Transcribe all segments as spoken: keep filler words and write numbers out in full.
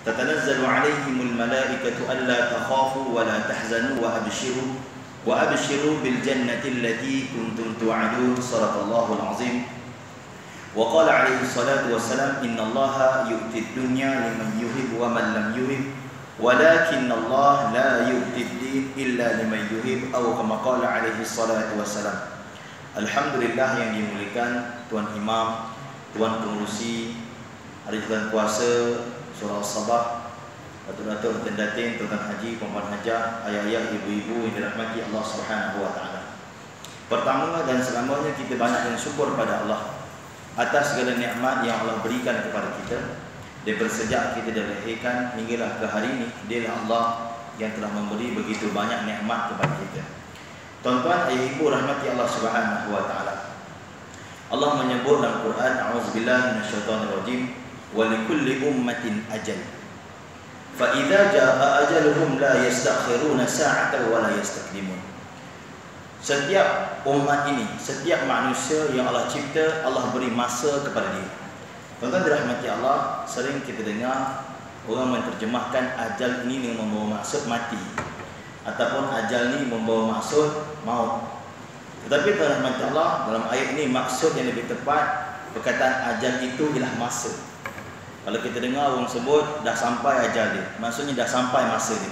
tatanazzalu 'alaihimul malaikatu alla takhafu wa la tahzanu wa abshiru wa abshiru bil jannati allati kuntum tu'adun. Shadaqallahul 'azim. Wa qala 'alaihi salatu wassalam, innallaha yu'ti ad-dunya liman yuhib wa man lam yuhib walakin Allah la yu'ti ad-din illa liman yuhib, atau kama qala 'alaihi salatu wassalam. Alhamdulillah yang dimuliakan Tuan Imam, Tuan Pengurusi, Hari Bulan Puasa, Surah Sabah, Datuk-datuk, Datin, Tuan Haji, Puan Hajah, ayah-ayah, ibu-ibu yang dirahmati Allah Subhanahu wa taala. Pertama dan selamanya kita banyak bersyukur pada Allah atas segala nikmat yang Allah berikan kepada kita. Daripada sejak kita dilahirkan hinggalah ke hari ini, Dialah Allah yang telah memberi begitu banyak nikmat kepada kita. Tuan-tuan, ayah ibu rahmati Allah Subhanahu wa taala. Allah menyebut dalam Quran, a'udzubillahi minasyaitonir rajim, wa likulli ummatin ajal. Fa idza jaa ajaluhum la yastakhiruna sa'atan wa la yastaqdimun. Setiap umat ini, setiap manusia yang Allah cipta, Allah beri masa kepada dia. Tuan-tuan dirahmati Allah, sering kita dengar orang menerjemahkan ajal ini dengan membawa maksud mati, ataupun ajal ini membawa maksud maut. Tetapi dirahmati Allah, dalam ayat ini maksud yang lebih tepat, perkataan ajal itu ialah masa. Kalau kita dengar orang sebut dah sampai ajal dia, maksudnya dah sampai masa dia.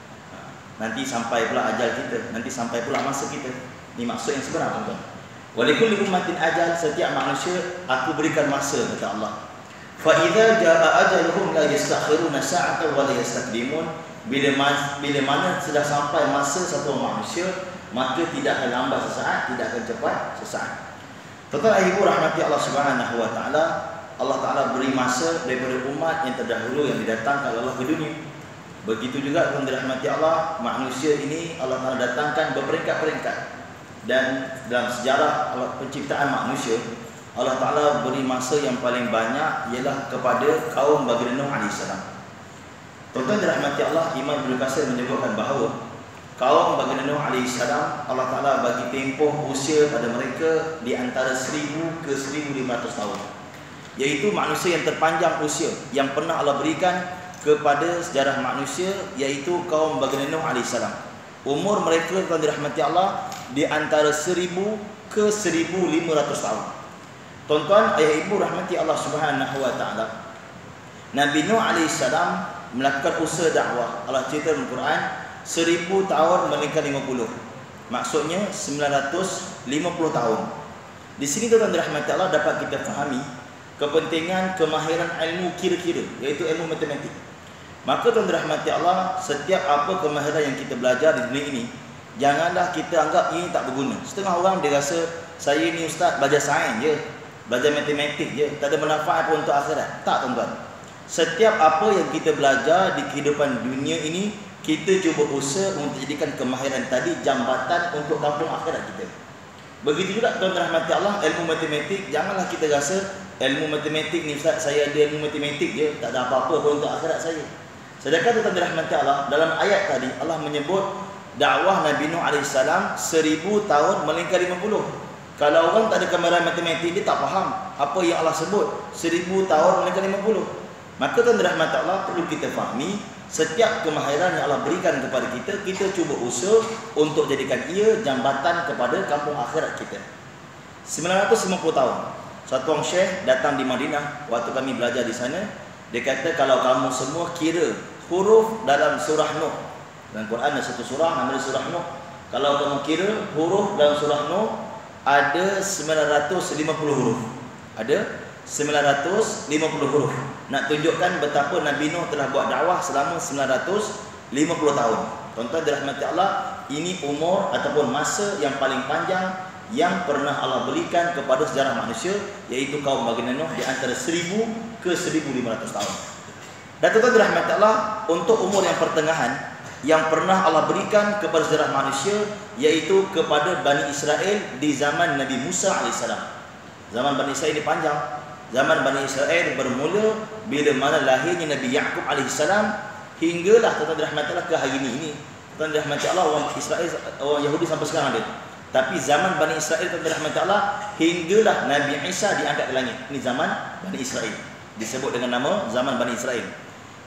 Nanti sampai pula ajal kita, nanti sampai pula masa kita. Ini maksud yang sebenar, tuan-tuan. Walikulli ummatin ajal, setiap manusia aku berikan masa, kata Allah. Fa idza jaa ajaluhum la yastakhiruna sa'atan wa la yastaqdimun. Bila mas, bila mana sudah sampai masa satu manusia, maka tidak akan lambat sesaat, tidak akan cepat sesaat. Tuan-tuan ibu rahmati Allah Subhanahu wa taala, Allah Taala beri masa daripada umat yang terdahulu yang didatangkan Allah ke dunia. Begitu juga tuan dirahmati Allah, manusia ini Allah Taala datangkan berperingkat-peringkat. Dan dalam sejarah penciptaan manusia, Allah Taala beri masa yang paling banyak ialah kepada kaum Baginda Nuh alaihi salam. Tuan-tuan dirahmati Allah, Imam Ibnu Katsir menyebutkan bahawa kaum Baginda Nuh alaihi salam, Allah Taala bagi tempoh usia pada mereka di antara seribu ke seribu lima ratus tahun. Iaitu manusia yang terpanjang usia yang pernah Allah berikan kepada sejarah manusia, iaitu kaum Baginda Nuh alaihi salam. Umur mereka, tuan dirahmati Allah, di antara seribu ke seribu lima ratus tahun. Tuan-tuan, ayah ibu rahmati Allah Subhanahu wa taala, Nabi Nuh alaihi salam melakukan usaha dakwah. Allah cerita dalam Quran, seribu tahun meningkat lima puluh. Maksudnya sembilan ratus lima puluh tahun. Di sini tuan dirahmati Allah dapat kita fahami kepentingan kemahiran ilmu kira-kira, iaitu ilmu matematik. Maka tuan dirahmati Allah, setiap apa kemahiran yang kita belajar di dunia ini, janganlah kita anggap ini tak berguna. Setengah orang dia rasa, saya ni ustaz belajar sains je, belajar matematik je, tak ada manfaat pun untuk akhirat. Tak, tuan-tuan. Setiap apa yang kita belajar di kehidupan dunia ini, kita cuba usaha untuk jadikan kemahiran tadi jambatan untuk kampung akhirat kita. Begitu juga tuan rahmati Allah, ilmu matematik, janganlah kita rasa ilmu matematik ni ustaz, saya ada ilmu matematik je, tak ada apa-apa pun untuk akhirat saya. Sedangkan tuan rahmati Allah, dalam ayat tadi Allah menyebut dakwah Nabi Nuh alaihi salam seribu tahun melingkar lima puluh. Kalau orang tak ada kemahiran matematik, dia tak faham apa yang Allah sebut seribu tahun melingkar lima puluh. Maka tuan rahmati Allah, perlu kita fahami setiap kemahiran yang Allah berikan kepada kita, kita cuba usaha untuk jadikan ia jambatan kepada kampung akhirat kita. sembilan ratus lima puluh tahun, satu orang syekh datang di Madinah waktu kami belajar di sana. Dia kata, kalau kamu semua kira huruf dalam surah Nuh, dalam Quran ada satu surah namanya surah Nuh, kalau kamu kira huruf dalam surah Nuh ada sembilan ratus lima puluh huruf. Ada sembilan ratus lima puluh huruf. Nak tunjukkan betapa Nabi Nuh telah buat dakwah selama sembilan ratus lima puluh tahun. Tuan-tuan dirahmati Allah, ini umur ataupun masa yang paling panjang yang pernah Allah berikan kepada sejarah manusia, iaitu kaum Baginda Nuh di antara seribu ke seribu lima ratus tahun. Dan tuan-tuan dirahmati Allah, untuk umur yang pertengahan yang pernah Allah berikan kepada sejarah manusia, iaitu kepada Bani Israel di zaman Nabi Musa alaihissalam. Zaman Bani Israel ini panjang. Zaman Bani Israel bermula bila mana lahirnya Nabi Yaqub alaihissalam, hinggalah tuan-tuan dirahmati Allah ke hari ini. Ini tuan dirahmati Allah, orang Israel, orang Yahudi sampai sekarang ada. Tapi zaman Bani Israel, tuan dirahmati Allah, hinggalah Nabi Isa diangkat ke langit. Ini zaman Bani Israel, disebut dengan nama zaman Bani Israel.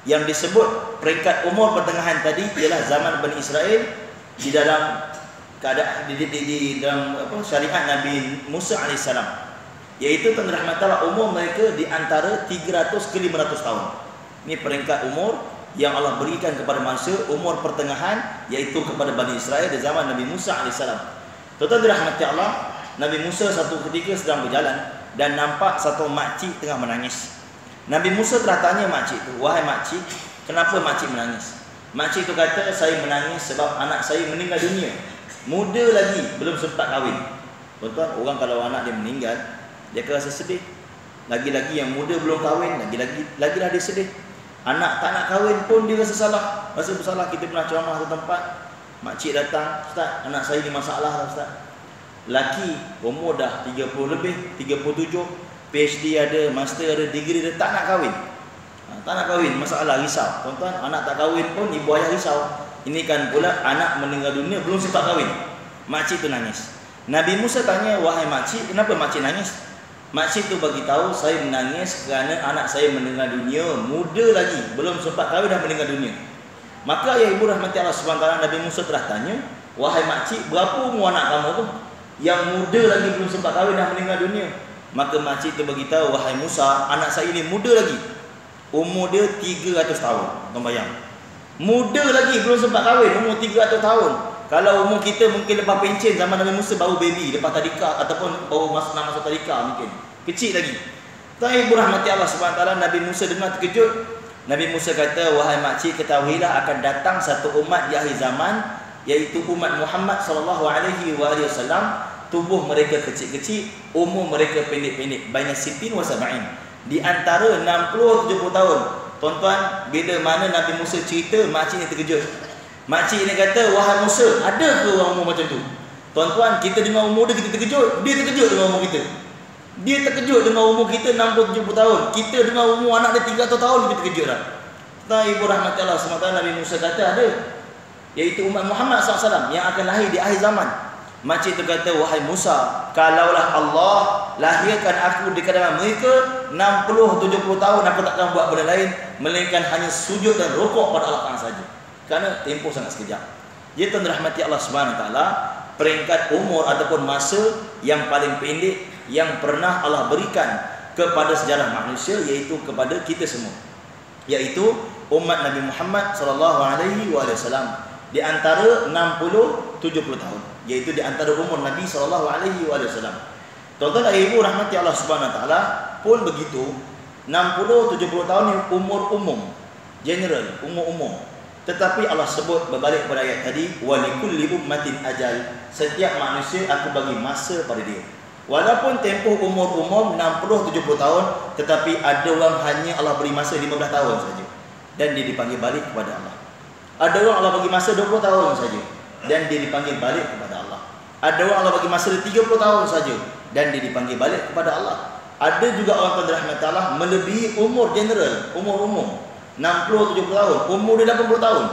Yang disebut peringkat umur pertengahan tadi ialah zaman Bani Israel di dalam keadaan di, di, di, di dalam apa, syariat Nabi Musa alaihissalam, iaitu tuan rahmatullah umur mereka di antara tiga ratus ke lima ratus tahun. Ini peringkat umur yang Allah berikan kepada manusia, umur pertengahan, iaitu kepada Bani Israel di zaman Nabi Musa alaihissalam. Tuan-tuan dirahmati Allah, Nabi Musa satu ketika sedang berjalan dan nampak satu makcik tengah menangis. Nabi Musa telah tanya makcik tu, "Wahai makcik, kenapa makcik menangis?" Makcik tu kata, "Saya menangis sebab anak saya meninggal dunia. Muda lagi, belum sempat kahwin." Tuan-tuan, orang kalau anak dia meninggal, dia akan rasa sedih. Lagi-lagi yang muda belum kahwin, lagi-lagi lagilah dia sedih. Anak tak nak kahwin pun dia rasa salah, rasa bersalah. Kita pernah ceramah satu tempat, makcik datang, "Ustaz, anak saya ni masalah lah Ustaz. Laki umur dah tiga puluh lebih, tiga puluh tujuh, P H D ada, master ada, degree dia tak nak kahwin. Ha, tak nak kahwin, masalah, risau." Tuan-tuan, anak tak kahwin pun ibu ayah risau. Ini kan pula anak meninggal dunia belum sempat kahwin. Makcik tu nangis. Nabi Musa tanya, "Wahai makcik, kenapa makcik nangis?" Makcik tu bagi tahu, "Saya menangis kerana anak saya meninggal dunia, muda lagi, belum sempat kahwin dah meninggal dunia." Maka ya ibu rahmati Allah subhanahu wa taala, Nabi Musa telah tanya, "Wahai makcik, berapa umur anak kamu tu? Yang muda lagi belum sempat kahwin dah meninggal dunia." Maka makcik tu bagi tahu, "Wahai Musa, anak saya ini muda lagi. Umur dia tiga ratus tahun." Tuan bayang. Muda lagi belum sempat kahwin, umur tiga ratus tahun. Kalau umur kita mungkin lepas pencen, zaman Nabi Musa baru baby, lepas tadika ataupun baru masuk nak masuk tadika mungkin. Kecil lagi. Tapi ibu rahmati Allah subhanahu wa taala, Nabi Musa dengar terkejut. Nabi Musa kata, "Wahai makcik, ketahuilah akan datang satu umat di akhir zaman, iaitu umat Muhammad sallallahu alaihi wasallam. Tubuh mereka kecil-kecil, umur mereka pendek-pendek, baina sittin wa sab'in. Di antara enam puluh tujuh puluh tahun." Tuan-tuan, bila mana Nabi Musa cerita, makcik ni terkejut. Makcik ni kata, "Wahai Musa, ada ke orang umur macam tu?" Tuan-tuan, kita dengar umur dia, kita terkejut. Dia terkejut dengan umur kita. Dia terkejut dengan umur kita enam puluh tujuh puluh tahun. Kita dengar umur anak dia tiga ratus tahun, kita terkejut dah. Tuan ibu rahmati Allah subhanahu wa taala, Nabi Musa kata ada, iaitu umat Muhammad sallallahu alaihi wasallam yang akan lahir di akhir zaman. Makcik tu kata, "Wahai Musa, kalaulah Allah lahirkan aku di kalangan mereka enam puluh tujuh puluh tahun, aku takkan buat benda lain melainkan hanya sujud dan rukuk pada Allah Taala saja." Kerana tempoh sangat sekejap. Jadi tuan rahmati Allah subhanahu wa taala, peringkat umur ataupun masa yang paling pendek yang pernah Allah berikan kepada sejarah manusia, iaitu kepada kita semua, iaitu umat Nabi Muhammad sallallahu alaihi wasallam, di antara enam puluh tujuh puluh tahun, iaitu di antara umur Nabi sallallahu alaihi wasallam. Tuan-tuan dan ibu rahmati Allah subhanahu wa taala, pun begitu, enam puluh tujuh puluh tahun ni umur umum, general, umur umum. Tetapi Allah sebut berbalik pada ayat tadi, "Walikulli ummatin ajal." Setiap manusia aku bagi masa pada dia. Walaupun tempoh umur umum enam puluh tujuh puluh tahun, tetapi ada orang hanya Allah beri masa lima belas tahun saja, dan dia dipanggil balik kepada Allah. Ada orang Allah bagi masa dua puluh tahun saja, dan dia dipanggil balik kepada Allah. Ada orang Allah bagi masa tiga puluh tahun saja, dan dia dipanggil balik kepada Allah. Ada juga orang yang dirahmati Allah melebihi umur general, umur umum enam puluh tujuh puluh tahun, umur dia lapan puluh tahun,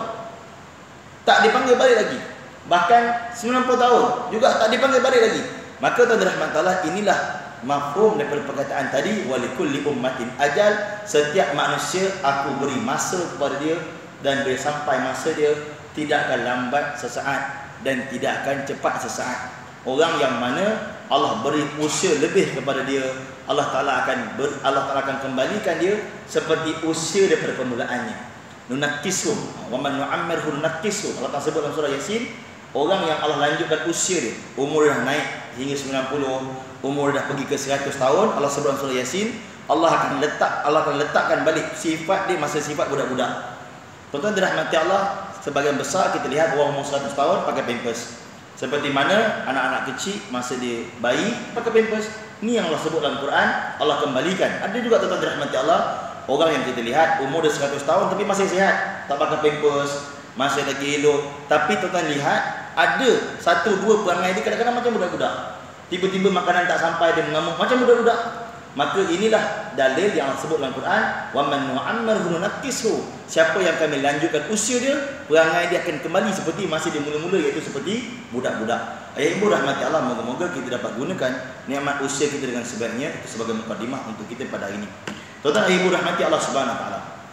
tak dipanggil balik lagi. Bahkan sembilan puluh tahun juga tak dipanggil balik lagi. Maka tuan rahmat Allah, inilah mafhum daripada perkataan tadi, walikulli ummatin ajal. Setiap manusia aku beri masa kepada dia, dan bila sampai masa dia tidak akan lambat sesaat dan tidak akan cepat sesaat. Orang yang mana Allah beri usia lebih kepada dia, Allah Taala akan ber, Allah Taala akan kembalikan dia seperti usia daripada permulaannya. Nunakkisuh wa man nu'ammirhu nunakkisuh. Allah Taala sebut dalam surah Yasin, orang yang Allah lanjutkan usia dia, umur dah naik hingga sembilan puluh, umur dah pergi ke seratus tahun, Allah sebut dalam surah Yasin, Allah akan letak Allah akan letakkan balik sifat dia masa sifat budak-budak. Tuan-tuan dirahmati Allah, sebagian besar kita lihat orang umur seratus tahun pakai pampers. Seperti mana anak-anak kecil masa dia bayi pakai pampers. Ni yang Allah sebut dalam Quran, Allah kembalikan. Ada juga tuan-tuan dirahmati Allah, orang yang kita lihat umur dia seratus tahun tapi masih sihat, tak pakai pampers, masih lagi elok. Tapi tuan-tuan lihat, ada satu dua perangai dia kadang-kadang macam budak-budak. Tiba-tiba makanan tak sampai, dia mengamuk macam budak-budak. Maka inilah dalil yang Allah sebut dalam Quran, wa man nu'ammirhu nunakkishu. Siapa yang kami lanjutkan usia dia, perangai dia akan kembali seperti masih dia mula-mula, iaitu seperti budak-budak. Ayat ibu rahmati Allah, moga-moga kita dapat gunakan nikmat usia kita dengan sebaiknya. Itu sebagai mukadimah untuk kita pada hari ini. Tuan-tuan ibu rahmati Allah Subhanahu wa taala,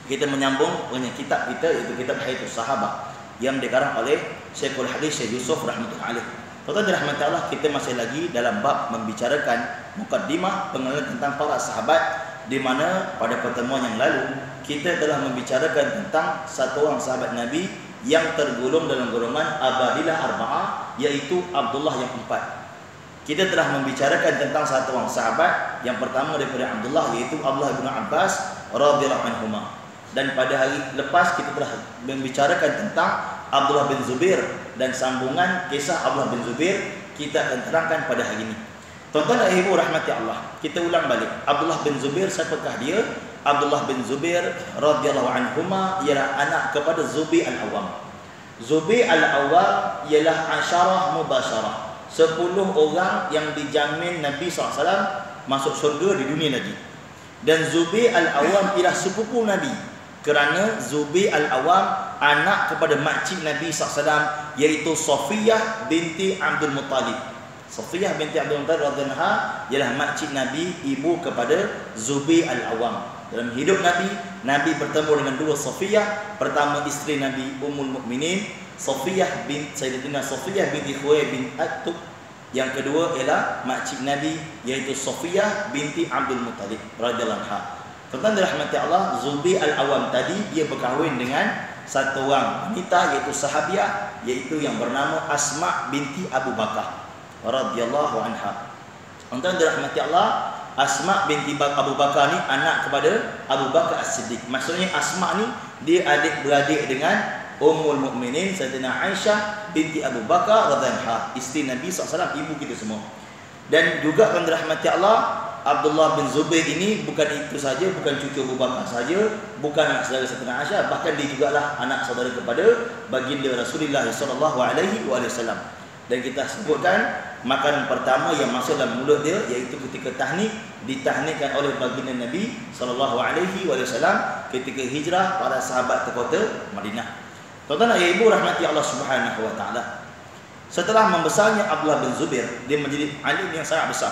kita menyambung dengan kitab kita, iaitu kitab Hayatus Sahabah yang dikarang oleh Syekhul Hadis Syekh Yusuf rahmatullahi alaih. Tuan-tuan dirahmati Allah, kita masih lagi dalam bab membicarakan mukaddimah pengenalan tentang para sahabat, di mana pada pertemuan yang lalu kita telah membicarakan tentang satu orang sahabat Nabi yang tergolong dalam golongan Abadilah Arba'ah, yaitu Abdullah yang empat. Kita telah membicarakan tentang satu orang sahabat yang pertama daripada Abdullah, yaitu Abdullah bin Abbas radhiyallahu anhuma. Dan pada hari lepas kita telah membicarakan tentang Abdullah bin Zubair, dan sambungan kisah Abdullah bin Zubair kita akan terangkan pada hari ini. Tuan-tuan dan ibu rahmati Allah, kita ulang balik. Abdullah bin Zubair, siapakah dia? Abdullah bin Zubair radhiyallahu anhuma ialah anak kepada Zubair al-Awwam. Zubair al-Awwam ialah asyarah mubasyarah, sepuluh orang yang dijamin Nabi sallallahu alaihi wasallam masuk syurga di dunia lagi. Dan Zubair al-Awwam ialah sepupu Nabi, kerana Zubair al-Awwam anak kepada makcik Nabi sallallahu alaihi wasallam, iaitu Safiyah binti Abdul Muttalib. Safiyah binti Abdul Muttalib radhiyallahu anha ialah makcik Nabi, ibu kepada Zubair al-Awwam. Dalam hidup Nabi, Nabi bertemu dengan dua Safiyah. Pertama isteri Nabi Ummul Mukminin Safiyah bin Sayyidatina Safiyah binti Khuwailid bin Aktub. Yang kedua ialah makcik Nabi, iaitu Safiyah binti Abdul Muttalib radhiyallahu anha. Tuan-tuan dirahmati Allah, Zubair al-Awwam tadi dia berkahwin dengan satu orang wanita, iaitu sahabiah, iaitu yang bernama Asma binti Abu Bakar radhiyallahu anha. Tuan-tuan dirahmati Allah, Asma binti Abu Bakar ni anak kepada Abu Bakar As-Siddiq. Maksudnya Asma ni dia adik-beradik dengan Ummul Mukminin Sayyidatina Aisyah binti Abu Bakar radhiyallahu anha, isteri Nabi sallallahu alaihi wasallam, ibu kita semua. Dan juga tuan dirahmati Allah, Abdullah bin Zubair ini bukan itu saja, bukan cucu Abu Bakar saja, bukan anak saudara Sayyidatina Aisyah, bahkan dia jugalah anak saudara kepada baginda Rasulullah sallallahu alaihi wasallam. Dan kita sebutkan makanan pertama yang masuk dalam mulut dia, iaitu ketika tahnik, ditahnikkan oleh baginda Nabi sallallahu alaihi wasallam ketika hijrah para sahabat ke kota Madinah. Tuan-tuan dan ibu rahmati Allah Subhanahu wa taala, setelah membesarnya Abdullah bin Zubair, dia menjadi alim yang sangat besar.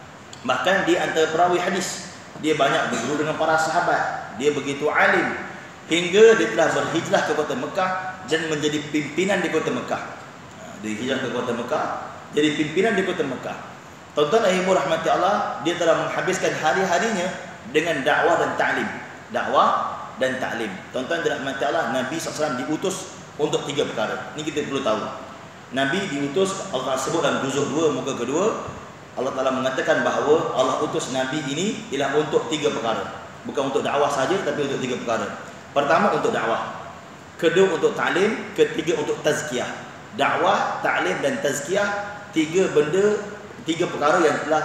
Bahkan di antara perawi hadis, dia banyak berguru dengan para sahabat. Dia begitu alim hingga dia telah berhijrah ke kota Mekah dan menjadi pimpinan di kota Mekah. Dia hijrah ke kota Mekah, jadi pimpinan di kota Mekah. Tuan-tuan dan ibu rahmati Allah, dia telah menghabiskan hari-harinya dengan dakwah dan ta'lim. Dakwah dan ta'lim. Tuan-tuan dan rahmati Allah, Nabi sallallahu alaihi wasallam diutus untuk tiga perkara. Ini kita perlu tahu. Nabi diutus, Allah sebut dalam juzuk dua muka kedua, Allah Ta'ala mengatakan bahawa Allah utus Nabi ini ialah untuk tiga perkara. Bukan untuk dakwah saja, tapi untuk tiga perkara. Pertama untuk dakwah, kedua untuk ta'lim, ketiga untuk tazkiyah. Dakwah, ta'lim dan tazkiyah, tiga benda, tiga perkara yang telah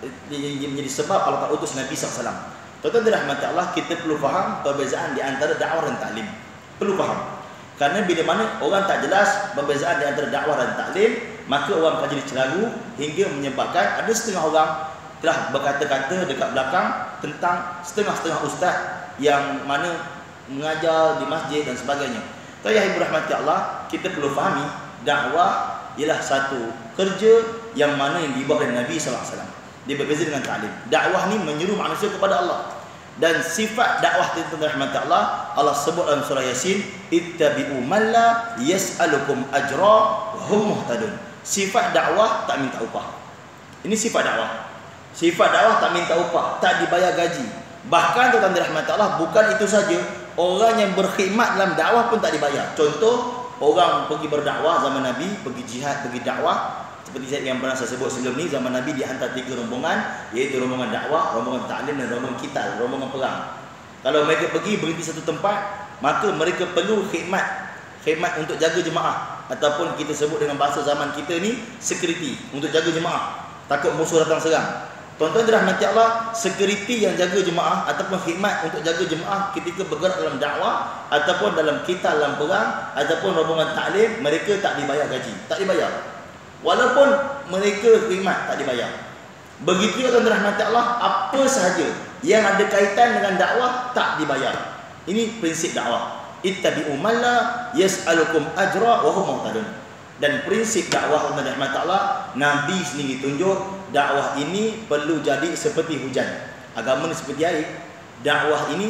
menjadi sebab Allah Ta'ala utus Nabi sallallahu alaihi wasallam. Tuan-tuan dirahmati Allah, kita perlu faham perbezaan di antara dakwah dan ta'lim. Perlu faham. Kerana bila mana orang tak jelas perbezaan di antara dakwah dan ta'lim, maka orang akan jadi celaru hingga menyebabkan ada setengah orang telah berkata-kata dekat belakang tentang setengah-setengah ustaz yang mana mengajar di masjid dan sebagainya. Tuan yang ibu rahmati Allah, kita perlu fahami dakwah ialah satu kerja yang mana yang dibuat oleh Nabi sallallahu alaihi wasallam. Dia berbeza dengan ta'lim. Dakwah ni menyuruh manusia kepada Allah. Dan sifat dakwah itu rahmat Allah, Allah sebut dalam surah Yasin, ittabi'u man la yas'alukum ajra wa hum muhtadun. Sifat dakwah tak minta upah. Ini sifat dakwah. Sifat dakwah tak minta upah, tak dibayar gaji. Bahkan tuan-tuan dirahmati Allah, bukan itu saja, orang yang berkhidmat dalam dakwah pun tak dibayar. Contoh, orang pergi berdakwah zaman Nabi, pergi jihad, pergi dakwah. Seperti yang pernah saya sebut sebelum ni, zaman Nabi dihantar tiga rombongan, iaitu rombongan dakwah, rombongan ta'lim dan rombongan qital, rombongan perang. Kalau mereka pergi berhenti satu tempat, maka mereka perlu khidmat, khidmat untuk jaga jemaah, ataupun kita sebut dengan bahasa zaman kita ni, security, untuk jaga jemaah, takut musuh datang serang. Tuan-tuan dirahmati Allah, security yang jaga jemaah ataupun khidmat untuk jaga jemaah ketika bergerak dalam dakwah ataupun dalam qital, dalam perang, ataupun rombongan ta'lim, mereka tak dibayar gaji, tak dibayar. Walaupun mereka khidmat tak dibayar. Begitu juga tuan rahmat Allah, apa sahaja yang ada kaitan dengan dakwah tak dibayar. Ini prinsip dakwah. Ittabi'u man la yas'alukum ajra wa hum muhtadun. Dan prinsip dakwah tuan rahmat Allah, Nabi sendiri tunjuk dakwah ini perlu jadi seperti hujan. Agama ini seperti air. Dakwah ini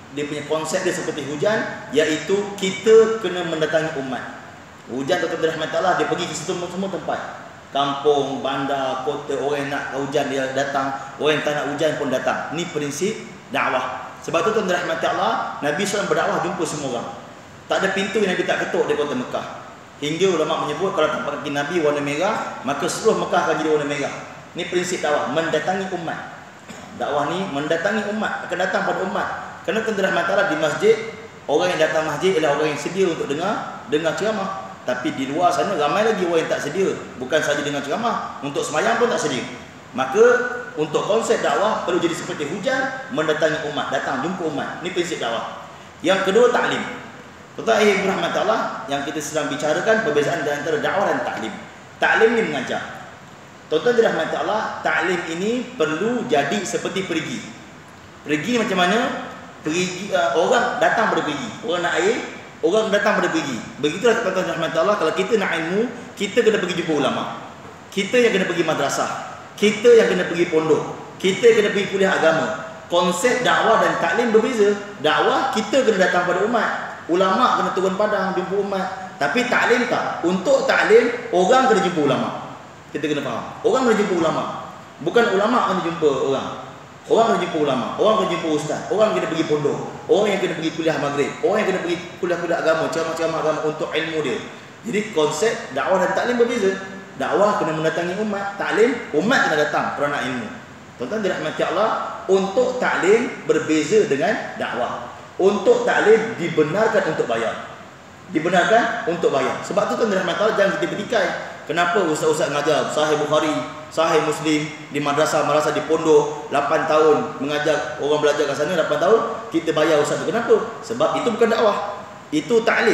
dia punya konsep dia seperti hujan, iaitu kita kena mendatangi umat. Hujan tuan-tuan dirahmati Allah, dia pergi ke semua, semua tempat. Kampung, bandar, kota, orang yang nak hujan dia datang, orang yang tak nak hujan pun datang. Ni prinsip dakwah. Sebab tu tuan dirahmati Allah, Nabi sallallahu alaihi wasallam berdakwah jumpa semua orang. Tak ada pintu yang Nabi tak ketuk di kota Mekah. Hingga ulama menyebut kalau tapak kaki Nabi warna merah, maka seluruh Mekah akan jadi warna merah. Ni prinsip dakwah, mendatangi umat. Dakwah ni mendatangi umat, akan datang pada umat. Kerana tuan dirahmati Allah, di masjid, orang yang datang masjid ialah orang yang sedia untuk dengar dengar ceramah. Tapi di luar sana ramai lagi orang yang tak sedia. Bukan saja dengan ceramah, untuk semayang pun tak sedia. Maka untuk konsep dakwah perlu jadi seperti hujan, mendatangi umat, datang jumpa umat. Ini prinsip dakwah. Yang kedua, taklim. Tuan-tuan ibu rahmat Allah, yang kita sedang bicarakan perbezaan antara dakwah dan taklim. Taklim ni mengajar. Tuan-tuan dirahmati Allah, taklim ini perlu jadi seperti perigi. Perigi macam mana? Perigi, uh, orang datang pada perigi. Orang nak air, orang datang pada pergi. Begitulah tuan-tuan rahmat Allah, kalau kita nak ilmu, kita kena pergi jumpa ulama. Kita yang kena pergi madrasah. Kita yang kena pergi pondok. Kita yang kena pergi kuliah agama. Konsep dakwah dan taklim berbeza. Dakwah kita kena datang pada umat. Ulama kena turun padang jumpa umat. Tapi taklim tak. Untuk taklim, orang kena jumpa ulama. Kita kena faham. Orang kena jumpa ulama. Bukan ulama kena jumpa orang. Orang kena jumpa ulama, orang kena jumpa ustaz, orang kena pergi pondok, orang yang kena pergi kuliah maghrib, orang yang kena pergi kuliah-kuliah agama, ceramah-ceramah agama untuk ilmu dia. Jadi konsep dakwah dan taklim berbeza. Dakwah kena mendatangi umat, taklim umat kena datang kerana ilmu. Tuan-tuan dirahmati Allah, untuk taklim berbeza dengan dakwah. Untuk taklim dibenarkan untuk bayar. Dibenarkan untuk bayar. Sebab tu tuan dirahmati Allah, jangan kita bertikai. Kenapa ustaz-ustaz mengajar Sahih Bukhari, Sahih Muslim di madrasah-madrasah di pondok lapan tahun mengajar orang belajar kat sana lapan tahun, kita bayar ustaz tu. Kenapa? Sebab itu bukan dakwah. Itu taklim.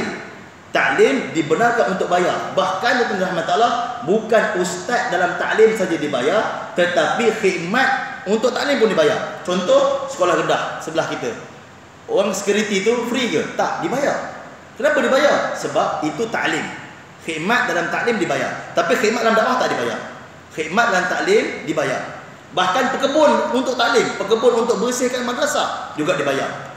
Taklim dibenarkan untuk bayar. Bahkan tuan rahmat Allah, bukan ustaz dalam taklim saja dibayar, tetapi khidmat untuk taklim pun dibayar. Contoh sekolah rendah sebelah kita. Orang security tu free ke? Tak, dibayar. Kenapa dibayar? Sebab itu taklim. Khidmat dalam taklim dibayar. Tapi khidmat dalam dakwah tak dibayar. Khidmat dalam taklim dibayar. Bahkan pekebun untuk taklim, pekebun untuk bersihkan madrasah juga dibayar.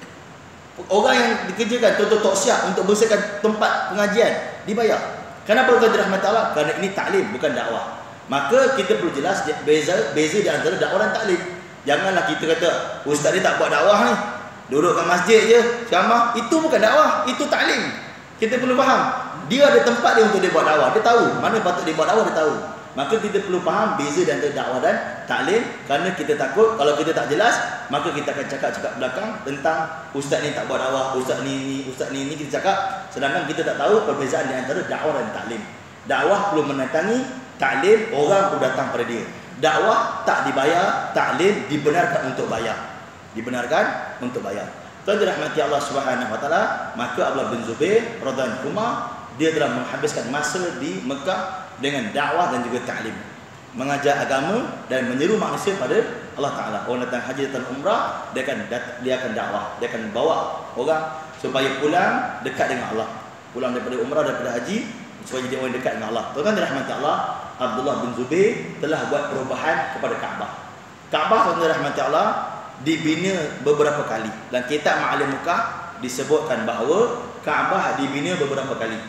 Orang yang dikerjakan contoh toksiak untuk bersihkan tempat pengajian dibayar. Kenapa tuan dirahmati Allah? Kerana ini taklim bukan dakwah. Maka kita perlu jelas beza beza di antara dakwah dan taklim. Janganlah kita kata ustaz ni tak buat dakwah ni, duduk kat masjid je ceramah. Itu bukan dakwah, itu taklim. Kita perlu faham. Dia ada tempat dia untuk dia buat dakwah. Dia tahu mana patut dia buat dakwah, dia tahu. Maka kita perlu faham beza di antara dakwah dan taklim. Kerana kita takut kalau kita tak jelas, maka kita akan cakap-cakap belakang tentang ustaz ni tak buat dakwah, ustaz ni ni, ustaz ni ni kita cakap, sedangkan kita tak tahu perbezaan di antara dakwah dan taklim. Dakwah perlu mendatangi, taklim orang perlu datang pada dia. Dakwah tak dibayar, taklim dibenarkan untuk bayar. Dibenarkan untuk bayar. Tuan dirahmati Allah Subhanahu wa taala, maka Abdullah bin Zubair radhiyallahu anhu dia telah menghabiskan masa di Mekah dengan dakwah dan juga taklim, mengajar agama dan menyeru manusia pada Allah Taala. Orang datang haji, datang umrah, dia akan dia akan dakwah, dia akan bawa orang supaya pulang dekat dengan Allah, pulang daripada umrah, daripada haji, supaya jadi orang dekat dengan Allah. Tuan-tuan dirahmati Allah, Abdullah bin Zubair telah buat perubahan kepada Kaabah. Kaabah tuan-tuan dirahmati Allah dibina beberapa kali. Dan kitab Ma'alim Mekah disebutkan bahawa Kaabah dibina beberapa kali.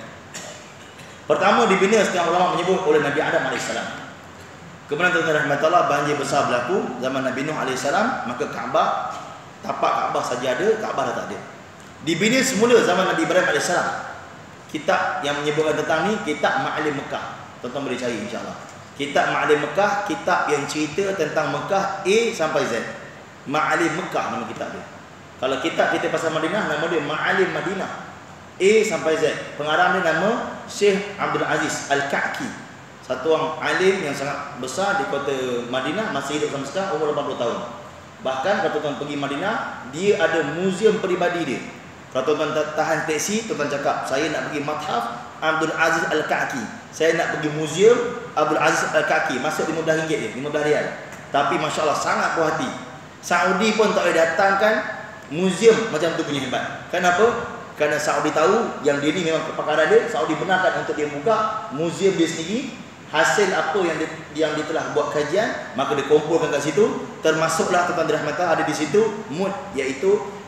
Pertama dibina setengah ulama menyebut oleh Nabi Adam alaihissalam. Kemudian tuan-tuan rahmatullah, banjir besar berlaku zaman Nabi Nuh alaihissalam, maka Kaabah, tapak Kaabah saja ada, Kaabah dah tak ada. Dibina semula zaman Nabi Ibrahim alaihissalam. Kitab yang menyebutkan tentang ni kitab Ma'alim Mekah. Tuan-tuan boleh cari insya-Allah. Kitab Ma'alim Mekah, kitab yang cerita tentang Mekah A sampai Z. Ma'alim Mekah nama kitab dia. Kalau kitab kita pasal Madinah, nama dia Ma'alim Madinah. A sampai Z. Pengarang dia nama Syekh Abdul Aziz Al-Ka'ki. Satu orang alim yang sangat besar di kota Madinah, masih hidup sampai sekarang, umur lapan puluh tahun. Bahkan kalau tuan-tuan pergi Madinah, dia ada muzium peribadi dia. Kalau tuan-tuan tahan teksi, tuan-tuan cakap, saya nak pergi Mathaf Abdul Aziz Al-Ka'ki, saya nak pergi muzium Abdul Aziz Al-Ka'ki, masuk lima belas ringgit dia, lima belas rial. Tapi Masya Allah sangat puas hati. Saudi pun tak boleh datangkan muzium macam tu punya hebat. Kenapa? Kerana Saudi tahu yang dia ni memang kepakaran dia. Saudi benarkan untuk dia buka muzium dia sendiri. Hasil apa yang dia, yang dia telah buat kajian, maka dia kumpulkan kat situ. Termasuklah tuan-tuan dirahmati ada di situ mud, iaitu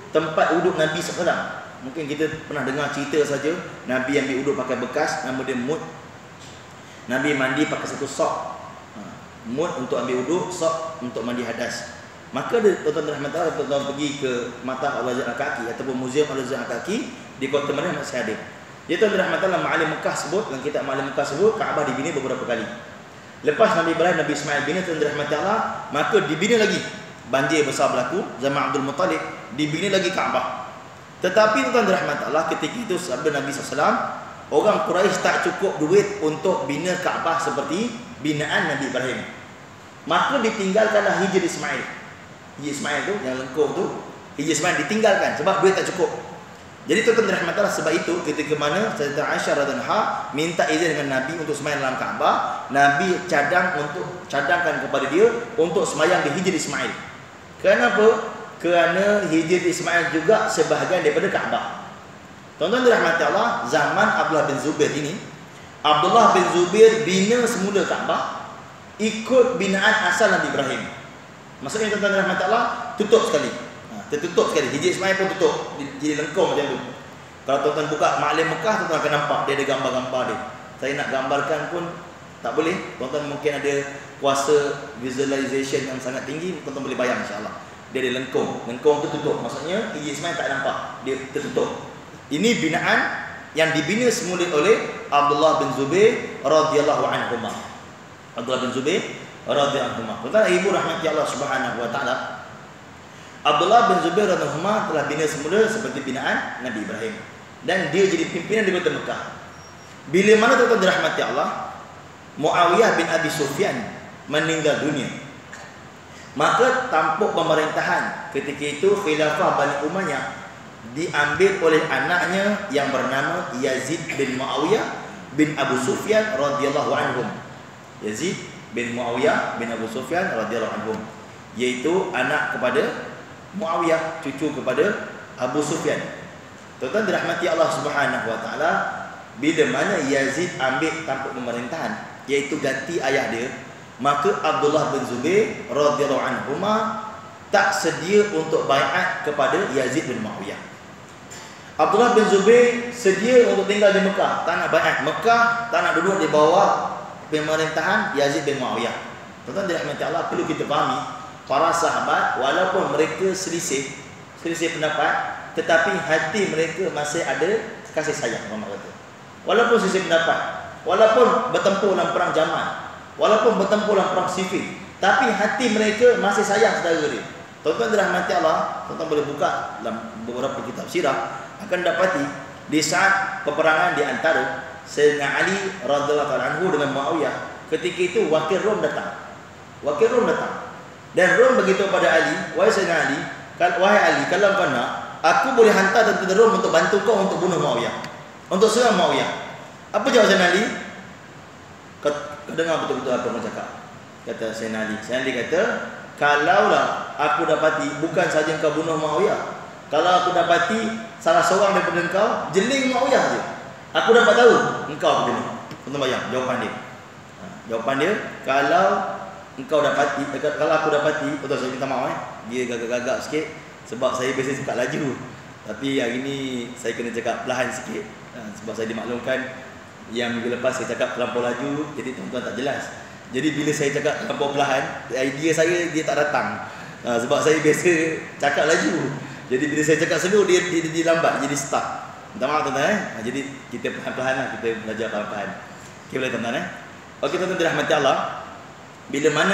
tempat uduk Nabi sallallahu alaihi wasallam. Mungkin kita pernah dengar cerita saja, Nabi ambil uduk pakai bekas, nama dia mud. Nabi mandi pakai satu sok. Ha, mud untuk ambil uduk, sok untuk mandi hadas. Maka dia tuan-tuan rahmatullah, tuan-tuan pergi ke Matahaf Al-Azhar Al-Kaki ataupun Muzium Al-Azhar Al-Kaki di Kota Madinah masih ada. Jadi tuan-tuan rahmatullah, Ma'alim Mekah sebut, dalam kitab Ma'alim Mekah sebut Kaabah dibina beberapa kali. Lepas Nabi Ibrahim, Nabi Ismail bina, tuan-tuan rahmatullah, maka dibina lagi. Banjir besar berlaku zaman Abdul Muttalib, dibina lagi Kaabah. Tetapi tuan-tuan rahmatullah, ketika itu sabda Nabi sallallahu alaihi wasallam, orang Quraisy tak cukup duit untuk bina Kaabah seperti binaan Nabi Ibrahim. Maka ditinggalkanlah Hijr Ismail. Hijr Ismail tu yang lengkung tu, Hijr Ismail ditinggalkan sebab duit tak cukup. Jadi tuan-tuan rahmatullah, sebab itu ketika mana Sayyidah Aisyah radhiyallahu anha minta izin dengan Nabi untuk sembahyang dalam Kaabah, Nabi cadang untuk cadangkan kepada dia untuk sembahyang di Hijr Ismail. Kenapa? Kerana Hijr Ismail juga sebahagian daripada Kaabah. Tuan-tuan dirahmati Allah, zaman Abdullah bin Zubair ini, Abdullah bin Zubair bina semula Kaabah ikut binaan asal Nabi Ibrahim. Maksudnya tuan-tuan dirahmati Allah, tutup sekali. Ha, tertutup sekali. Hijr Ismail pun tutup, jadi lengkung macam tu. Kalau tuan-tuan buka Ma'alim Mekah, tuan-tuan akan nampak dia ada gambar-gambar dia. Saya nak gambarkan pun tak boleh. Tuan-tuan mungkin ada kuasa visualization yang sangat tinggi, tuan-tuan boleh bayang insya-Allah. Dia ada lengkung. Lengkung tu tutup. Maksudnya Hijr Ismail tak nampak. Dia tertutup. Ini binaan yang dibina semula oleh Abdullah bin Zubair radhiyallahu anhu. Abdullah bin Zubair radhiyallahu anhu. Tuan-tuan ibu rahmati Allah Subhanahu wa taala, Abdullah bin Zubair radhiyallahu anhu telah bina semula seperti binaan Nabi Ibrahim dan dia jadi pimpinan di Kota Mekah. Bila mana tuan-tuan dirahmati Allah, Muawiyah bin Abi Sufyan meninggal dunia, maka tampuk pemerintahan ketika itu khilafah Bani Umayyah diambil oleh anaknya yang bernama Yazid bin Muawiyah bin Abu Sufyan radhiyallahu anhum. Yazid bin Muawiyah bin Abu Sufyan radhiyallahu anhum, iaitu anak kepada Muawiyah, cucu kepada Abu Sufyan. Tuan-tuan dirahmati Allah Subhanahu wa taala, bila mana Yazid ambil tampuk pemerintahan, iaitu ganti ayah dia, maka Abdullah bin Zubair radhiyallahu anhu tak sedia untuk baiat kepada Yazid bin Muawiyah. Abdullah bin Zubair sedia untuk tinggal di Mekah, tak nak baiat Mekah, tak nak duduk di bawah pemerintahan Yazid bin Muawiyah. Tuan-tuan dirahmati Allah, perlu kita fahami, para sahabat walaupun mereka selisih selisih pendapat, tetapi hati mereka masih ada kasih sayang. Muhammad kata, walaupun selisih pendapat, walaupun bertempur dalam perang Jamal, walaupun bertempur dalam perang Siffin, tapi hati mereka masih sayang saudara dia. Tuan-tuan dirahmati Allah, tuan-tuan boleh buka dalam beberapa kitab sirah, akan dapati di saat peperangan di antara Sayyidina Ali radhiyallahu anhu dengan Muawiyah, ketika itu wakil Rom datang. Wakil Rom datang. Dan Rom beritahu pada Ali, wahai Sayyidina Ali, wahai Ali, kalau kau nak, aku boleh hantar tentera Rom untuk bantu kau untuk bunuh Muawiyah, untuk serang Muawiyah. Apa jawab Sayyidina Ali? Kau, kau dengar betul-betul apa yang cakap. Kata Sayyidina Ali. Sayyidina Ali kata, kalaulah aku dapati bukan saja kau bunuh Muawiyah, kalau aku dapati salah seorang daripada engkau jeling Muawiyah je, aku dapat tahu engkau begini. Tuan-tuan bayang jawapan dia. Ha, jawapan dia, kalau engkau dapati, kalau aku dapati, betul, saya minta maaf eh, dia gagak-gagak sikit sebab saya biasa cakap laju, tapi hari ni saya kena cakap perlahan sikit, ha, sebab saya dimaklumkan yang minggu lepas saya cakap terlampau laju, jadi tuan-tuan tak jelas. Jadi bila saya cakap terlampau perlahan, idea saya dia tak datang, ha, sebab saya biasa cakap laju. Jadi bila saya cakap slow, dia, dia, dia, dia lambat, jadi stuck. Minta maaf tuan-tuan eh. Ha, jadi kita perlahan-lahan lah, kita belajar perlahan-lahan. Okay, boleh tuan-tuan eh. Okey tuan-tuan dirahmati Allah, bila mana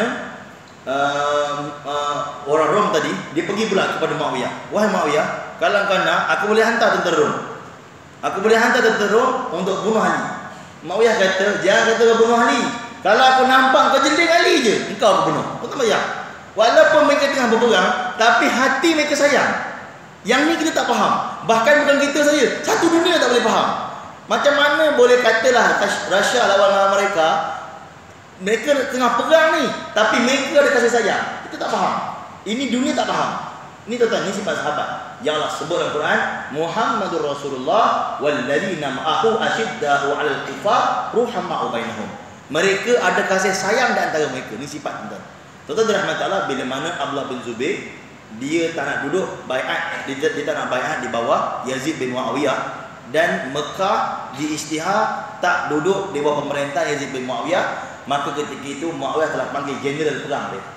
uh, uh, orang Rom tadi, dia pergi pula kepada Muawiyah. Wahai Muawiyah, kalau kau nak, aku boleh hantar tentera Rom. Aku boleh hantar tentera Rom untuk bunuh Ali. Muawiyah kata, jangan kata kau bunuh Ali. Kalau aku nampak kau jeling Ali je, engkau aku bunuh. Tuan-tuan bayang, walaupun mereka tengah berperang, tapi hati mereka sayang. Yang ni kita tak faham. Bahkan bukan kita saja, satu dunia tak boleh faham. Macam mana boleh katalah Russia lawan mereka, mereka tengah perang ni, tapi mereka ada kasih sayang. Kita tak faham. Ini dunia tak faham. Ini tuan-tuan, ini sifat sahabat yang Allah sebut dalam Quran, Muhammadur Rasulullah walladzina ma'ahu asyidda'u 'alal kufar ruhama'u bainahum. Mereka ada kasih sayang di antara mereka. Ini sifat tuan-tuan. Tuan-tuan dirahmati Allah, bila mana Abdullah bin Zubair dia tak nak duduk baiat, dia, dia tak nak baiat di bawah Yazid bin Muawiyah, dan Mekah diisytihar tak duduk di bawah pemerintah Yazid bin Muawiyah. Maka ketika itu Muawiyah telah panggil jeneral perang dia.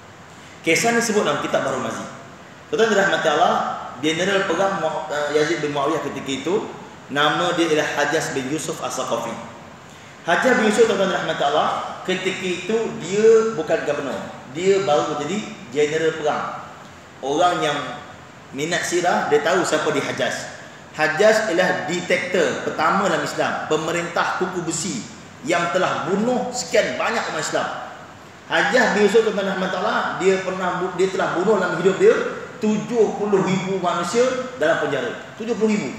Kisah ni sebut dalam kitab Bahrul Mazi. Tuan-tuan dirahmati Allah, jeneral perang Yazid bin Muawiyah ketika itu nama dia ialah Hajjaj bin Yusuf As-Saqafi. Hajjaj bin Yusuf, tuan-tuan dirahmati Allah, ketika itu dia bukan gubernur, dia baru jadi jeneral perang. Orang yang minat sirah dia tahu siapa dia Hajjaj. Hajjaj ialah diktator pertama dalam Islam, pemerintah kuku besi yang telah bunuh sekian banyak umat Islam. Hajjaj bin Yusuf, tuan-tuan rahmat Allah, dia pernah dia telah bunuh dalam hidup dia tujuh puluh ribu manusia dalam penjara. tujuh puluh ribu.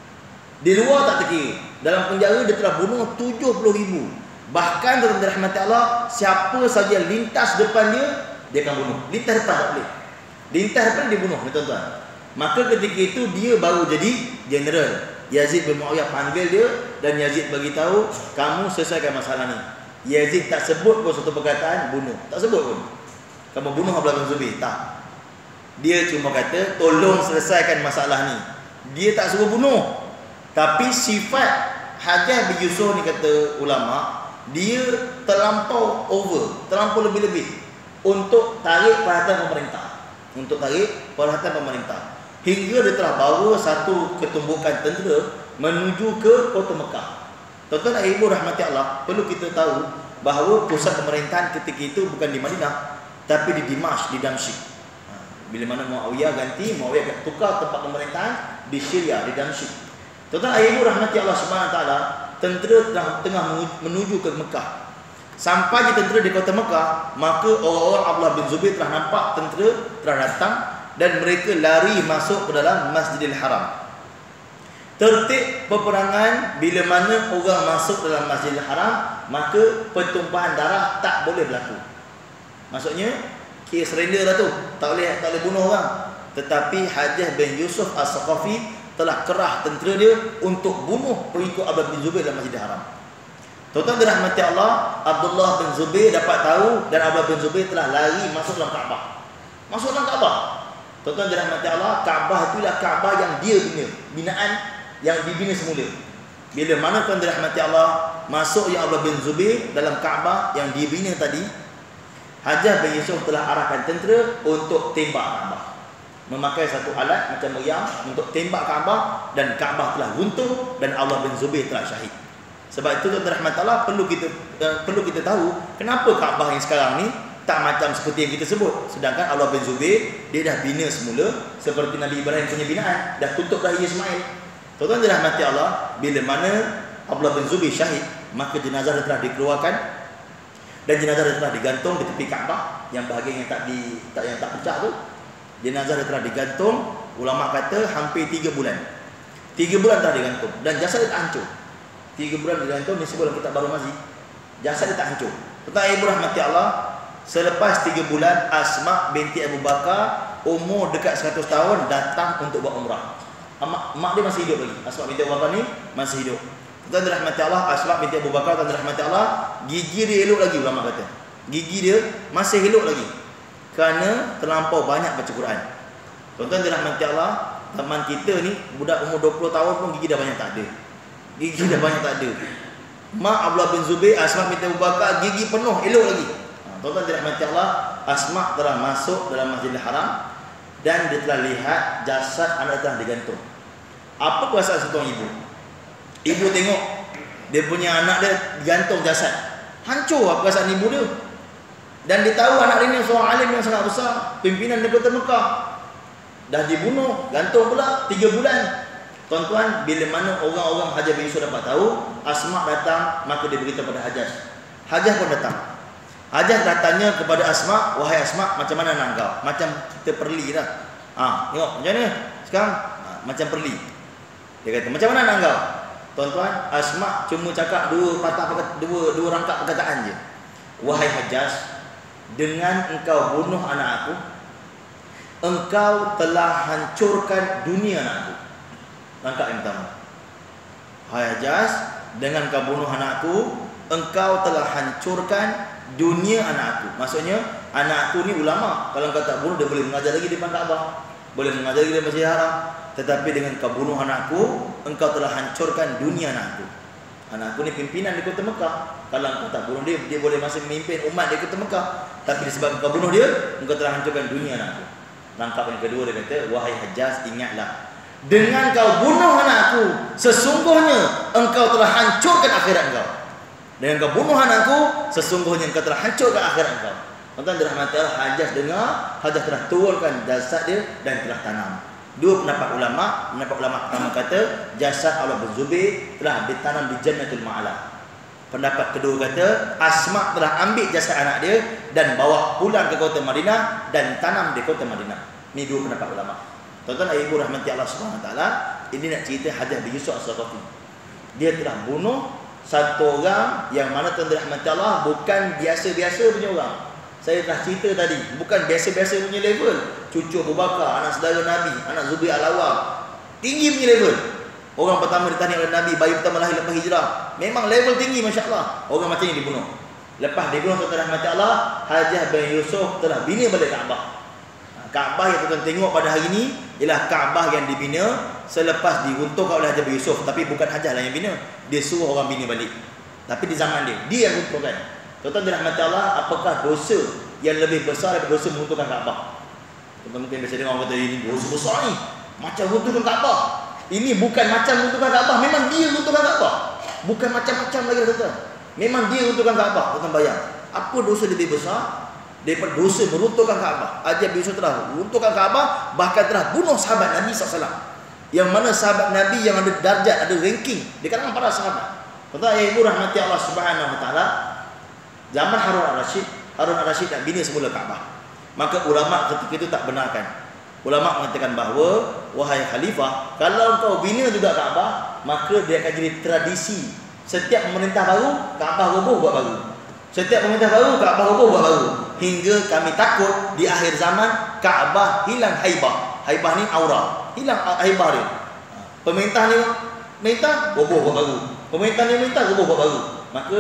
Di luar tak terkira. Dalam penjara dia telah bunuh tujuh puluh ribu. Bahkan tuan-tuan rahmat Allah, siapa saja lintas depan dia, dia akan bunuh. Lintas depan tak boleh. Lintas depan dia bunuh, tuan-tuan. Maka ketika itu dia baru jadi general. Yazid bin Muawiyah panggil dia dan Yazid bagi tahu, kamu selesaikan masalah ni. Yazid tak sebut pun satu perkataan bunuh. Tak sebut pun. Kamu bunuh Abdullah bin Zubair. Tak. Dia cuma kata tolong selesaikan masalah ni. Dia tak suruh bunuh. Tapi sifat Hajjaj bin Yusuf ni, kata ulama, dia terlampau over, terlampau lebih-lebih untuk tarik perhatian pemerintah. Untuk tarik perhatian pemerintah. Hingga dia telah bawa satu ketumbukan tentera menuju ke kota Mekah. Tuan-tuan dan ibu rahmati Allah, perlu kita tahu bahawa pusat pemerintahan ketika itu bukan di Madinah, tapi di Dimash, di Damsyik. Bila mana Muawiyah ganti, Muawiyah tukar tempat pemerintahan di Syria, di Damsyik. Tuan-tuan dan ibu rahmati Allah Subhanahu Wa Taala, tentera telah tengah menuju ke Mekah. Sampai di tentera di kota Mekah, maka orang-orang Abdullah bin Zubair telah nampak tentera telah datang dan mereka lari masuk ke dalam Masjidil Haram. Tertib peperangan, bila mana orang masuk dalam Masjidil Haram, maka pertumpahan darah tak boleh berlaku. Maksudnya, kira surrender lah tu, tak boleh tak boleh bunuh orang. Tetapi Hajjaj bin Yusuf As-Saqafi telah kerah tentera dia untuk bunuh pengikut Abdullah bin Zubair dalam Masjidil Haram. Tuan-tuan dirahmati Allah, Abdullah bin Zubair dapat tahu dan Abdullah bin Zubair telah lari masuk dalam Kaabah. Masuk dalam Kaabah. Tuan-tuan dirahmati Allah, Kaabah itulah Kaabah yang dia bina, binaan yang dibina semula. Bila mana tuan dirahmati Allah, masuk ya Abdullah bin Zubair dalam Kaabah yang dibina tadi, Hajjaj bin Yusuf telah arahkan tentera untuk tembak Kaabah. Memakai satu alat macam meriam untuk tembak Kaabah, dan Kaabah telah runtuh dan Abdullah bin Zubair telah syahid. Sebab itu tuan-tuan rahmat Allah, perlu kita uh, perlu kita tahu kenapa Kaabah yang sekarang ni tak macam seperti yang kita sebut. Sedangkan Abdullah bin Zubair dia dah bina semula seperti Nabi Ibrahim punya binaan, dah tutup dah Ismail. Tuan-tuan dirahmati Allah, bila mana Abdullah bin Zubair syahid, maka jenazah dia telah dikeluarkan dan jenazah dia telah digantung di tepi Kaabah, yang bahagian yang tak di tak yang tak pecah tu. Jenazah dia telah digantung, ulama kata hampir tiga bulan. tiga bulan telah digantung dan jasad dia tak hancur. tiga bulan digantung, ni sebut dalam kitab Bahrul Mazi. Jasad dia tak hancur. Tuan-tuan ibu rahmati Allah, selepas tiga bulan, Asma binti Abu Bakar umur dekat seratus tahun datang untuk buat umrah. Mak, mak dia masih hidup lagi. Asma binti Abu Bakar ni masih hidup. Tuan dirahmati Allah, Asma binti Abu Bakar, tuan dirahmati Allah, gigi dia elok lagi, ulama kata. Gigi dia masih elok lagi kerana terlampau banyak baca Quran. Tuan-tuan dirahmati Allah, teman kita ni budak umur dua puluh tahun pun gigi dah banyak tak ada. Gigi dah banyak tak ada. Mak Abdullah bin Zubair, Asma binti Abu Bakar, gigi penuh, elok lagi. Tuan-tuan dirahmati Allah, Asma telah masuk dalam Masjidil Haram dan dia telah lihat jasad anak telah digantung. Apa perasaan seorang ibu? Ibu tengok dia punya anak dia digantung jasad. Hancur apa perasaan ibu dia. Dan dia tahu anak dia ni seorang alim yang sangat besar, pimpinan di kota Mekah. Dah dibunuh, gantung pula tiga bulan. Tuan-tuan, bila mana orang-orang Hajjaj bin Yusuf dapat tahu, Asma datang, maka dia beritahu pada Hajjaj. Hajjaj pun datang. Hajjaj dah tanya kepada Asma, wahai Asma, macam mana nak kau? Macam kita perli dah. Ha, tengok macam mana sekarang? Ha, macam perli. Dia kata, macam mana nak kau? Tuan-tuan, Asma cuma cakap dua patah dua dua rangkap perkataan je. Wahai Hajjaj, dengan engkau bunuh anak aku, engkau telah hancurkan dunia anak aku. Rangkap yang pertama. Hai Hajjaj, dengan kau bunuh anakku, engkau telah hancurkan dunia anak aku. Maksudnya anak aku ni ulama. Kalau kau tak bunuh, dia boleh mengajar lagi di depan Kaabah, boleh mengajar lagi di Masjidil Haram. Tetapi dengan kau bunuh anakku, engkau telah hancurkan dunia anakku. Anakku ni pimpinan di kota Mekah. Kalau engkau tak bunuh dia, dia boleh masih memimpin umat di kota Mekah. Tapi disebabkan kau bunuh dia, engkau telah hancurkan dunia anakku. Langkah yang kedua dia kata, wahai Hajjaj, ingatlah, dengan kau bunuh anakku, sesungguhnya engkau telah hancurkan akhirat engkau. Dengan kau bunuh anakku, sesungguhnya engkau telah hancurkan akhirat engkau. Tuan-tuan dirahmati Allah, Hajjaj dengar, Hajjaj telah turunkan jasad dia dan telah tanam. Dua pendapat ulama. Pendapat ulama pertama kata jasad Abdullah bin Zubair telah ditanam di Jannatul Ma'ala. Pendapat kedua kata Asma telah ambil jasad anak dia dan bawa pulang ke kota Madinah dan tanam di kota Madinah. Ini dua pendapat ulama. Tuan-tuan ibu rahmati Allah Subhanahu Wa Taala, ini nak cerita Hajjaj bin Yusuf As-Saqafi. Dia telah bunuh satu orang yang mana tuan-tuan rahmati Allah bukan biasa-biasa punya orang. Saya telah cerita tadi, bukan biasa-biasa punya level. Cucu Abu Bakar, anak saudara Nabi, anak Zubair Al-Awwam, tinggi punya level. Orang pertama ditahniah oleh Nabi, bayi pertama lahir lepas hijrah. Memang level tinggi, masya-Allah. Orang macam ni dibunuh. Lepas dibunuh, tuan-tuan rahmati Allah, Hajjaj bin Yusuf telah bina balik Kaabah. Kaabah yang tuan-tuan tengok pada hari ini ialah Kaabah yang dibina selepas diruntuhkan oleh Hajjaj bin Yusuf. Tapi bukan Hajjaj lah yang bina, dia suruh orang bina balik. Tapi di zaman dia, dia yang runtuhkan. Tuan-tuan dirahmati Allah, apakah dosa yang lebih besar daripada dosa meruntuhkan Kaabah? Tuan-tuan mungkin biasa dengar orang kata, ini dosa besar ni, macam runtuhkan Kaabah. Ini bukan macam runtuhkan Kaabah, memang dia runtuhkan Kaabah. Bukan macam-macam lagi, tuan-tuan. Memang dia runtuhkan Kaabah. Tuan-tuan bayang, apa dosa lebih besar daripada dosa meruntuhkan Kaabah? Hajjaj bin Yusuf telah runtuhkan Kaabah, bahkan telah bunuh sahabat Nabi sallallahu alaihi wasallam. Yang mana sahabat Nabi yang ada darjat, ada ranking di kalangan para sahabat. Tuan-tuan ya ibu rahmati Allah Subhanahu Wa Taala, zaman Harun Ar-Rasyid, Harun Ar-Rasyid nak bina semula Kaabah. Maka ulama ketika itu tak benarkan. Ulama mengatakan bahawa, wahai khalifah, kalau kau bina juga Kaabah, maka dia akan jadi tradisi. Setiap pemerintah baru, Kaabah roboh buat baru. Setiap pemerintah baru, Kaabah roboh buat baru. Hingga kami takut di akhir zaman Kaabah hilang haibah. Haibah ni aura, hilang haibah dia. Pemerintah ni minta, roboh buat baru. Pemerintah ni minta, roboh buat baru. Maka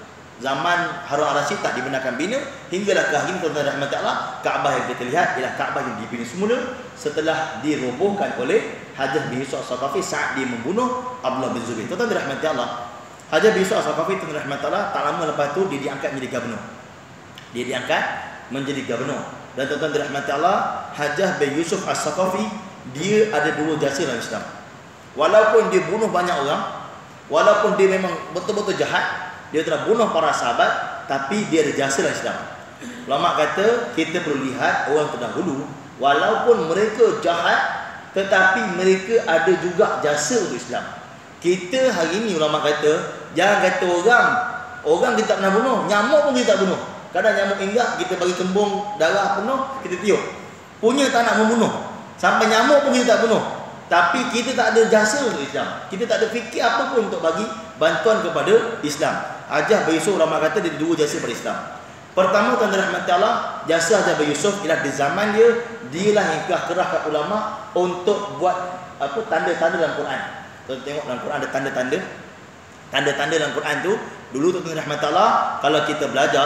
zaman Harun Ar-Rasyid tak dibenarkan bina, hinggalah ke hari ini tuan-tuan rahmati Allah, Kaabah yang kita lihat ialah Kaabah yang dibina semula setelah dirobohkan oleh Hajjaj bin Yusuf As-Saqafi saat dia membunuh Abdullah bin Zubair. Tuan-tuan rahmati Allah, Hajjaj bin Yusuf As-Saqafi tuan-tuan rahmati Allah, tak lama lepas tu dia diangkat menjadi gubernur. Dia diangkat menjadi gubernur. Dan tuan-tuan rahmati Allah, Hajjaj bin Yusuf As-Saqafi dia ada dua jasa dalam Islam. Walaupun dia bunuh banyak orang, walaupun dia memang betul-betul jahat, dia telah bunuh para sahabat, tapi dia ada jasa dalam Islam. Ulama kata kita perlu lihat orang terdahulu, walaupun mereka jahat, tetapi mereka ada juga jasa untuk Islam. Kita hari ini ulama kata, jangan kata orang, orang kita tak pernah bunuh, nyamuk pun kita tak bunuh. Kadang nyamuk inggak, kita bagi kembung darah penuh, kita tiup. Punya tak nak membunuh. Sampai nyamuk pun kita tak bunuh. Tapi kita tak ada jasa untuk Islam. Kita tak ada fikir apa pun untuk bagi bantuan kepada Islam. Hajjaj bin Yusuf ulama kata dia dua jasa pada Islam. Pertama, tuan-tuan rahmati Allah, jasa Hajjaj bin Yusuf ialah di zaman dia, dialah yang telah kerahkan ulama untuk buat apa tanda-tanda dalam Quran. Tuan-tuan tengok dalam Quran ada tanda-tanda. Tanda-tanda dalam Quran tu, dulu tuan-tuan rahmati Allah, kalau kita belajar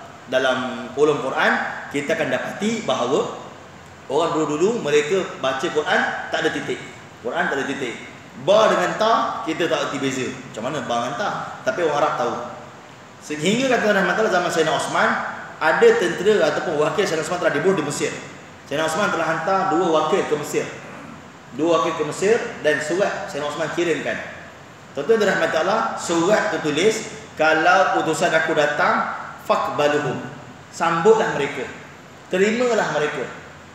dalam ulum Quran, kita akan dapati bahawa orang dulu-dulu mereka baca Quran tak ada titik. Quran tak ada titik. Ba dengan ta kita tak erti beza. Macam mana ba dengan ta? Tapi orang Arab tahu. Sehingga kata rahmatullah zaman Sayyidina Osman, ada tentera ataupun wakil Sayyidina Osman telah dibunuh di Mesir. Sayyidina Osman telah hantar dua wakil ke Mesir. Dua wakil ke Mesir dan surat Sayyidina Osman kirimkan. Tuan-tuan dirahmati-Allah, surat tertulis, kalau utusan aku datang, faqbaluhum. Sambutlah mereka. Terimalah mereka.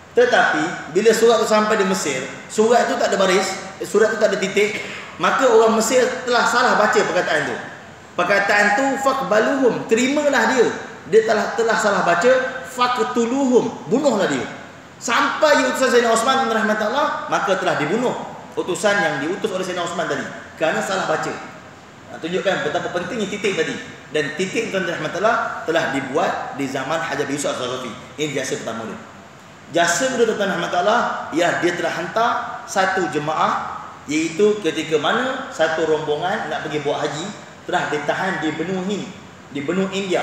Tetapi bila surat itu sampai di Mesir, surat itu tak ada baris, surat itu tak ada titik, maka orang Mesir telah salah baca perkataan itu. Perkataan itu faqbaluhum, terimalah dia. Dia telah telah salah baca faqtuluhum, bunuhlah dia. Sampai utusan Sayyidina Osman rahmatullah, maka telah dibunuh utusan yang diutus oleh Sayyidina Osman tadi kerana salah baca. Tunjukkan betapa pentingnya titik tadi. Dan titik tuan rahmatullah telah dibuat di zaman Hajjaj bin Yusuf As-Saqafi. Ini jasa pertama dia. Jasa kedua tuan rahmatullah, ya dia telah hantar satu jemaah, iaitu ketika mana satu rombongan nak pergi buat haji telah ditahan di benua Hind, di benua India.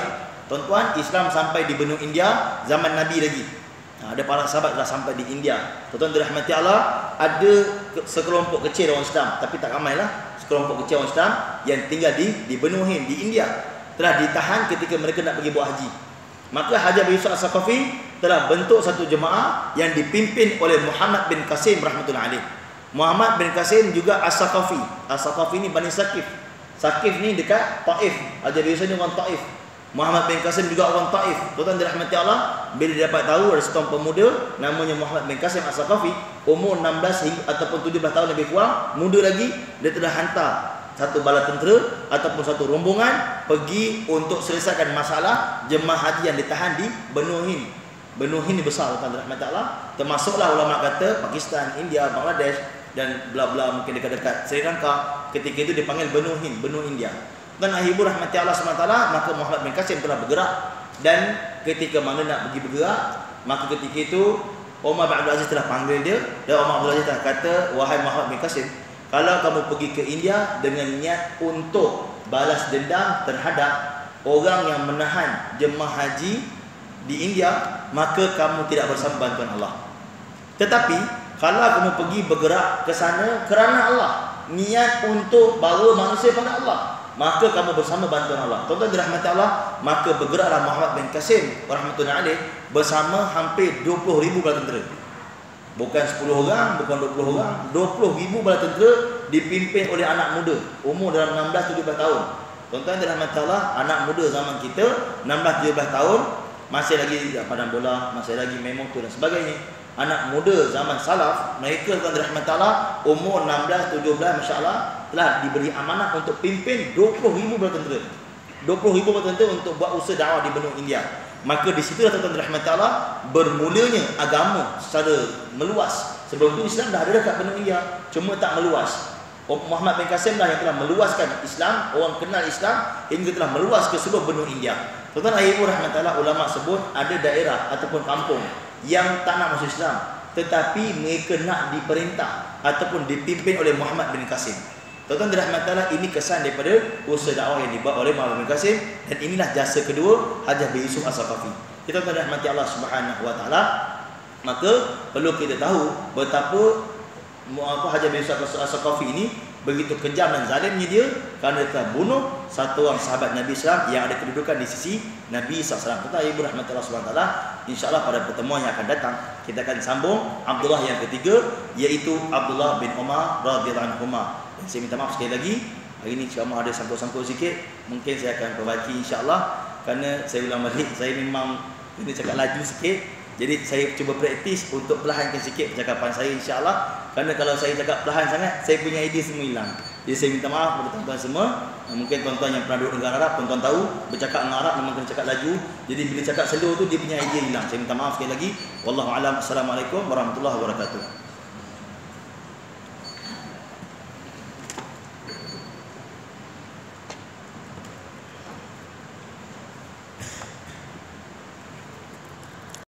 Tuan-tuan, Islam sampai di benua India zaman Nabi lagi. Ha, ada para sahabat dah sampai di India. Tuan-tuan dirahmati Allah, ada sekelompok kecil orang Islam, tapi tak ramai lah, sekelompok kecil orang Islam yang tinggal di di benua Hind, di India, telah ditahan ketika mereka nak pergi buat haji. Maka Haji Abi Yusuf As-Saqafi telah bentuk satu jemaah yang dipimpin oleh Muhammad bin Qasim rahmatullahi alaih. Muhammad bin Qasim juga As-Saqafi. As-Saqafi ni Bani Saqif. Saqif ni dekat Taif. Haji Abi Yusuf ni orang Taif. Muhammad bin Qasim juga orang Taif. Tuan-tuan dirahmati Allah, bila dia dapat tahu ada seorang pemuda namanya Muhammad bin Qasim As-Saqafi, umur enam belas hingga, ataupun tujuh belas tahun lebih kurang, muda lagi, dia telah hantar satu bala tentera ataupun satu rombongan pergi untuk selesaikan masalah jemaah haji yang ditahan di benua Hind. Benua Hind ni besar, tuan-tuan dirahmati Allah. Termasuklah ulama kata Pakistan, India, Bangladesh dan bla bla, mungkin dekat-dekat Sri Lanka. Ketika itu dipanggil benua Hind, benua India. Dan akhirnya rahmati Allah subhanahu wa taala, maka Muhammad bin Qasim telah bergerak, dan ketika mana nak pergi bergerak, maka ketika itu Umar bin Abdul Aziz telah panggil dia, dan Umar bin Abdul Aziz telah kata, wahai Muhammad bin Qasim, kalau kamu pergi ke India dengan niat untuk balas dendam terhadap orang yang menahan jemaah haji di India, maka kamu tidak bersama bantuan Allah. Tetapi kalau kamu pergi bergerak ke sana kerana Allah, niat untuk bawa manusia pada Allah, maka kamu bersama bantuan Allah. Tuan-tuan dirahmati Allah, maka bergeraklah Muhammad bin Qasim rahmatullahi alaih bersama hampir dua puluh ribu bala tentera. Bukan sepuluh orang, bukan dua puluh orang, dua puluh ribu bala tentera dipimpin oleh anak muda umur dalam enam belas tujuh belas tahun. Tuan-tuan dirahmati Allah, anak muda zaman kita enam belas tujuh belas tahun, masih lagi padang bola, masih lagi main motor dan sebagainya. Anak muda zaman salaf, mereka tuan dirahmati Allah, umur enam belas tujuh belas, masya-Allah, telah diberi amanah untuk pimpin dua puluh ribu bala tentera. dua puluh ribu bala tentera untuk buat usaha dakwah di benua India. Maka di situ tuan-tuan dirahmati Allah, bermulanya agama secara meluas. Sebelum itu Islam dah ada dekat benua India, cuma tak meluas. Muhammad bin Qasim lah yang telah meluaskan Islam, orang kenal Islam hingga telah meluas ke seluruh benua India. Tuan-tuan akhirnya rahmati Allah, ulama sebut ada daerah ataupun kampung yang tak nak masuk Islam, tetapi mereka nak diperintah ataupun dipimpin oleh Muhammad bin Qasim. Tuan-tuan dirahmati Allah, ini kesan daripada usaha dakwah yang dibuat oleh Muhammad bin Qasim, dan inilah jasa kedua Haji Abi Yusuf As-Saqafi. Kita tuan dirahmati Allah Subhanahu wa taala, maka perlu kita tahu betapa apa Haji Abi Yusuf As-Saqafi ini begitu kejam dan zalimnya dia, kerana dia telah bunuh satu orang sahabat Nabi sallallahu alaihi wasallam yang ada kedudukan di sisi Nabi sallallahu alaihi wasallam. Tuan-tuan ibu rahmati Allah Subhanahu wa taala, insya-Allah pada pertemuan yang akan datang kita akan sambung Abdullah yang ketiga, iaitu Abdullah bin Umar radhiyallahu anhu. Saya minta maaf sekali lagi, hari ini ceramah ada sangkut-sangkut sikit, mungkin saya akan perbaiki insya-Allah, kerana saya ulang balik, saya memang kena cakap laju sikit. Jadi saya cuba praktis untuk perlahankan sikit percakapan saya insya-Allah, kerana kalau saya cakap perlahan sangat, saya punya idea semua hilang. Jadi saya minta maaf kepada tuan-tuan semua. Mungkin tuan-tuan yang pernah duduk negara Arab, tuan-tuan tahu bercakap dengan Arab memang kena cakap laju. Jadi bila cakap slow tu dia punya idea hilang. Saya minta maaf sekali lagi. Wallahu a'lam. Assalamualaikum warahmatullahi wabarakatuh.